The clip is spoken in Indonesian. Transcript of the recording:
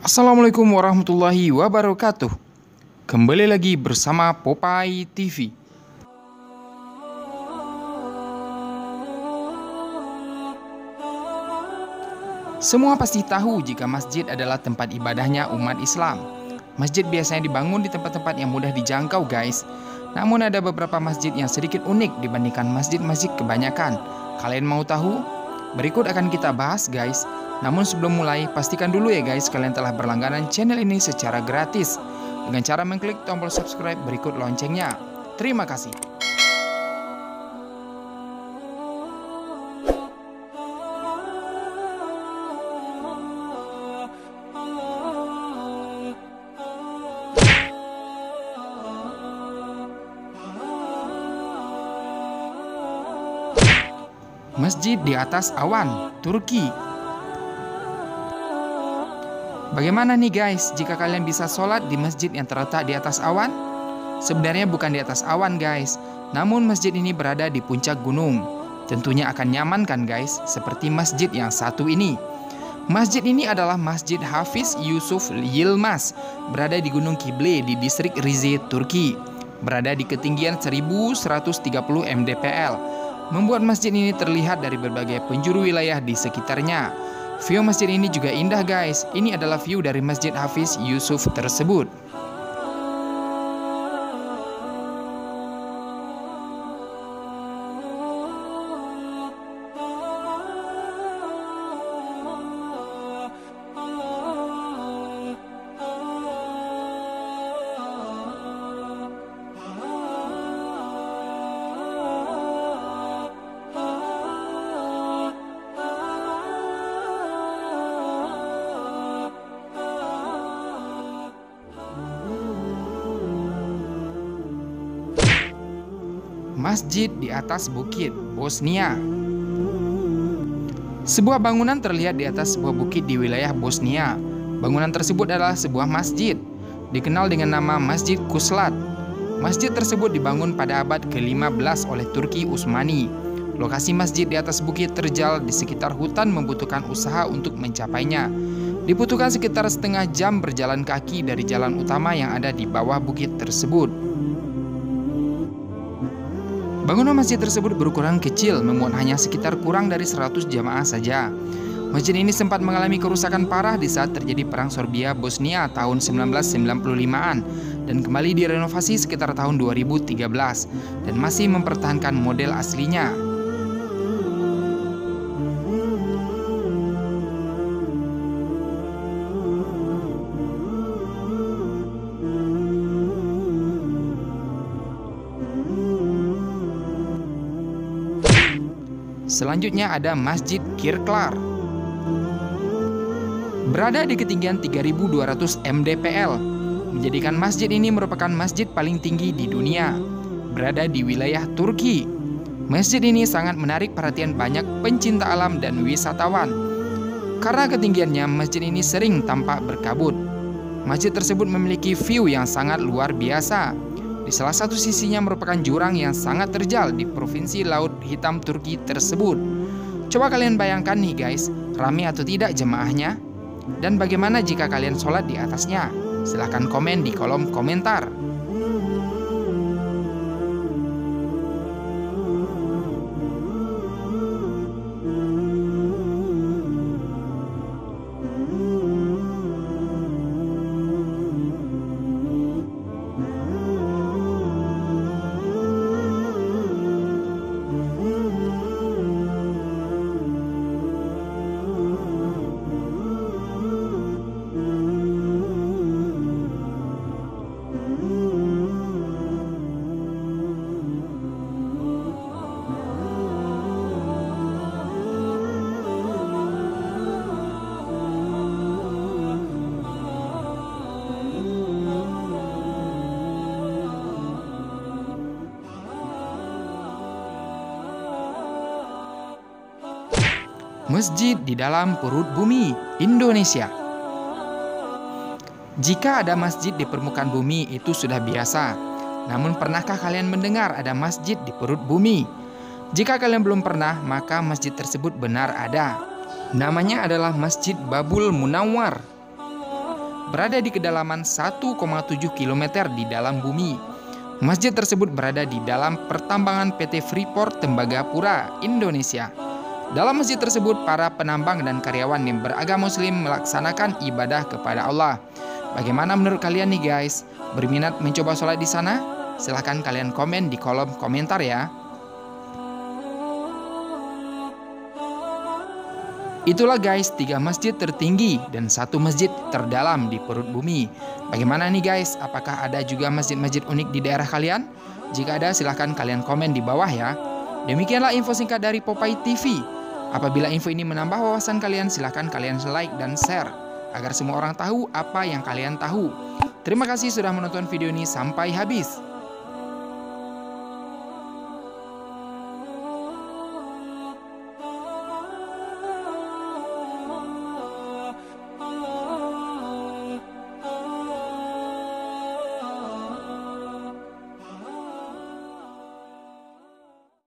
Assalamualaikum warahmatullahi wabarakatuh. Kembali lagi bersama Popeye TV. Semua pasti tahu jika masjid adalah tempat ibadahnya umat Islam. Masjid biasanya dibangun di tempat-tempat yang mudah dijangkau, guys. Namun ada beberapa masjid yang sedikit unik dibandingkan masjid-masjid kebanyakan. Kalian mau tahu? Berikut akan kita bahas, guys. Namun sebelum mulai, pastikan dulu ya guys, kalian telah berlangganan channel ini secara gratis dengan cara mengklik tombol subscribe berikut loncengnya. Terima kasih. Masjid di atas awan, Turki. Bagaimana nih guys jika kalian bisa sholat di masjid yang terletak di atas awan? Sebenarnya bukan di atas awan guys, namun masjid ini berada di puncak gunung. Tentunya akan nyaman kan guys, seperti masjid yang satu ini. Masjid ini adalah Masjid Hafiz Yusuf Yilmaz, berada di Gunung Kible di distrik Rize, Turki. Berada di ketinggian 1130 mdpl. Membuat masjid ini terlihat dari berbagai penjuru wilayah di sekitarnya. View masjid ini juga indah guys. Ini adalah view dari Masjid Hafiz Yusuf tersebut. Masjid di atas bukit, Bosnia. Sebuah bangunan terlihat di atas sebuah bukit di wilayah Bosnia. Bangunan tersebut adalah sebuah masjid, dikenal dengan nama Masjid Kuslat. Masjid tersebut dibangun pada abad ke-15 oleh Turki Utsmani. Lokasi masjid di atas bukit terjal di sekitar hutan membutuhkan usaha untuk mencapainya. Dibutuhkan sekitar setengah jam berjalan kaki dari jalan utama yang ada di bawah bukit tersebut. Bangunan masjid tersebut berukuran kecil, memuat hanya sekitar kurang dari 100 jamaah saja. Masjid ini sempat mengalami kerusakan parah di saat terjadi Perang Serbia-Bosnia tahun 1995-an dan kembali direnovasi sekitar tahun 2013 dan masih mempertahankan model aslinya. Selanjutnya ada Masjid Kirklar. Berada di ketinggian 3200 mdpl, menjadikan masjid ini merupakan masjid paling tinggi di dunia. Berada di wilayah Turki. Masjid ini sangat menarik perhatian banyak pencinta alam dan wisatawan. Karena ketinggiannya, masjid ini sering tampak berkabut. Masjid tersebut memiliki view yang sangat luar biasa. Di salah satu sisinya merupakan jurang yang sangat terjal di provinsi Laut Hitam Turki tersebut. Coba kalian bayangkan nih guys, ramai atau tidak jemaahnya? Dan bagaimana jika kalian sholat di atasnya? Silahkan komen di kolom komentar. Masjid di dalam perut bumi, Indonesia. Jika ada masjid di permukaan bumi itu sudah biasa. Namun pernahkah kalian mendengar ada masjid di perut bumi? Jika kalian belum pernah, maka masjid tersebut benar ada. Namanya adalah Masjid Babul Munawwar. berada di kedalaman 1,7 km di dalam bumi. Masjid tersebut berada di dalam pertambangan PT Freeport Tembagapura, Indonesia. Dalam masjid tersebut, para penambang dan karyawan yang beragama Muslim melaksanakan ibadah kepada Allah. Bagaimana menurut kalian nih guys? Berminat mencoba sholat di sana? Silahkan kalian komen di kolom komentar ya. Itulah guys 3 masjid tertinggi dan 1 masjid terdalam di perut bumi. Bagaimana nih guys? Apakah ada juga masjid-masjid unik di daerah kalian? Jika ada silahkan kalian komen di bawah ya. Demikianlah info singkat dari Popeye TV. Apabila info ini menambah wawasan kalian, silahkan kalian like dan share agar semua orang tahu apa yang kalian tahu. Terima kasih sudah menonton video ini sampai habis.